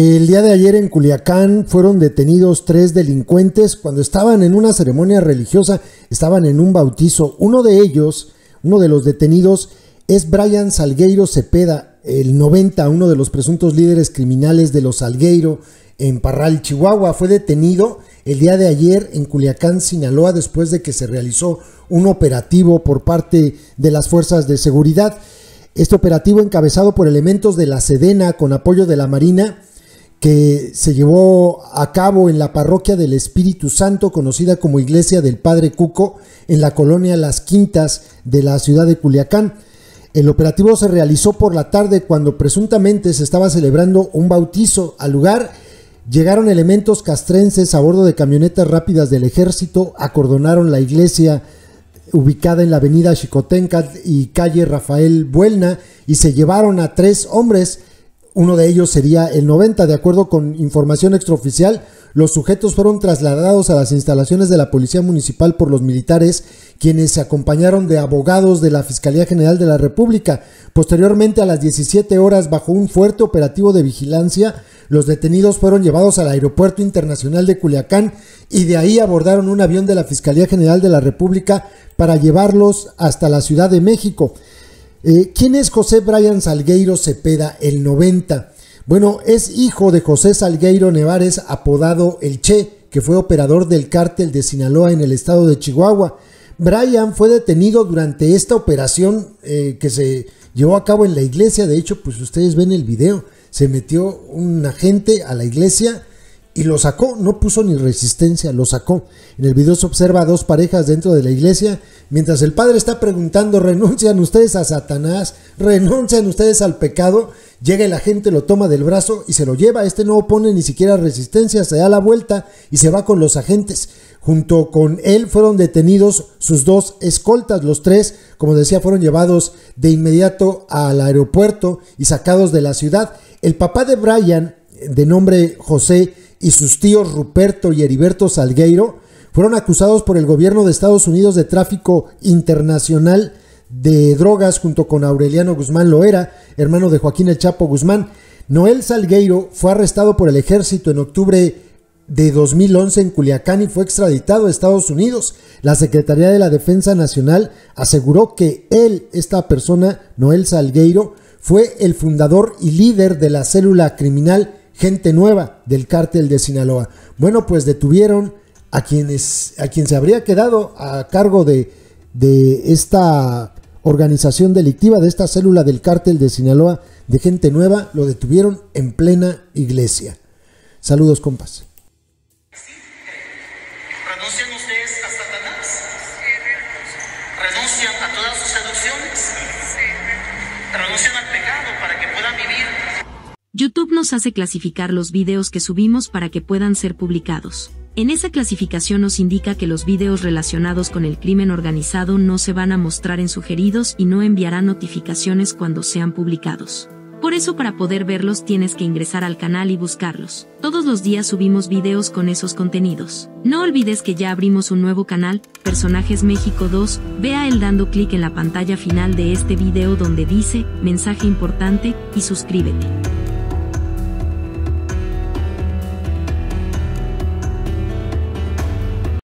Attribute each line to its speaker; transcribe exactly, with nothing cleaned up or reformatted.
Speaker 1: El día de ayer en Culiacán fueron detenidos tres delincuentes cuando estaban en una ceremonia religiosa, estaban en un bautizo. Uno de ellos, uno de los detenidos, es Brian Salgueiro Cepeda, el noventa, uno de los presuntos líderes criminales de los Salgueiro en Parral, Chihuahua. Fue detenido el día de ayer en Culiacán, Sinaloa, después de que se realizó un operativo por parte de las fuerzas de seguridad. Este operativo, encabezado por elementos de la Sedena con apoyo de la Marina, que se llevó a cabo en la parroquia del Espíritu Santo, conocida como Iglesia del Padre Cuco, en la colonia Las Quintas de la ciudad de Culiacán. El operativo se realizó por la tarde cuando presuntamente se estaba celebrando un bautizo. Al lugar llegaron elementos castrenses a bordo de camionetas rápidas del ejército, acordonaron la iglesia ubicada en la avenida Xicoténcatl y calle Rafael Buelna y se llevaron a tres hombres. Uno de ellos sería el noventa. De acuerdo con información extraoficial, los sujetos fueron trasladados a las instalaciones de la Policía Municipal por los militares, quienes se acompañaron de abogados de la Fiscalía General de la República. Posteriormente, a las diecisiete horas, bajo un fuerte operativo de vigilancia, los detenidos fueron llevados al Aeropuerto Internacional de Culiacán y de ahí abordaron un avión de la Fiscalía General de la República para llevarlos hasta la Ciudad de México. Eh, ¿Quién es José Brian Salgueiro Cepeda, el noventa? Bueno, es hijo de José Salgueiro Nevares, apodado El Che, que fue operador del cártel de Sinaloa en el estado de Chihuahua. Brian fue detenido durante esta operación eh, que se llevó a cabo en la iglesia. De hecho, pues ustedes ven el video, se metió un agente a la iglesia y lo sacó, no puso ni resistencia, lo sacó. En el video se observa a dos parejas dentro de la iglesia, mientras el padre está preguntando: ¿renuncian ustedes a Satanás? ¿Renuncian ustedes al pecado? Llega el agente, lo toma del brazo y se lo lleva. Este no opone ni siquiera resistencia, se da la vuelta y se va con los agentes. Junto con él fueron detenidos sus dos escoltas. Los tres, como decía, fueron llevados de inmediato al aeropuerto y sacados de la ciudad. El papá de Brian, de nombre José, y sus tíos Ruperto y Heriberto Salgueiro fueron acusados por el gobierno de Estados Unidos de tráfico internacional de drogas junto con Aureliano Guzmán Loera, hermano de Joaquín El Chapo Guzmán. Noel Salgueiro fue arrestado por el ejército en octubre de dos mil once en Culiacán y fue extraditado a Estados Unidos. La Secretaría de la Defensa Nacional aseguró que él, esta persona, Noel Salgueiro, fue el fundador y líder de la célula criminal Gente Nueva del cártel de Sinaloa. Bueno, pues detuvieron a quienes a quien se habría quedado a cargo de, de esta organización delictiva, de esta célula del cártel de Sinaloa de Gente Nueva. Lo detuvieron en plena iglesia. Saludos, compas.
Speaker 2: ¿Renuncian ustedes a Satanás? ¿Renuncian a todas sus seducciones? ¿Renuncian al pecado para que puedan vivir?
Speaker 3: YouTube nos hace clasificar los videos que subimos para que puedan ser publicados. En esa clasificación nos indica que los videos relacionados con el crimen organizado no se van a mostrar en sugeridos y no enviarán notificaciones cuando sean publicados. Por eso, para poder verlos tienes que ingresar al canal y buscarlos. Todos los días subimos videos con esos contenidos. No olvides que ya abrimos un nuevo canal, Personajes México dos, ve a él dando clic en la pantalla final de este video donde dice, mensaje importante, y suscríbete.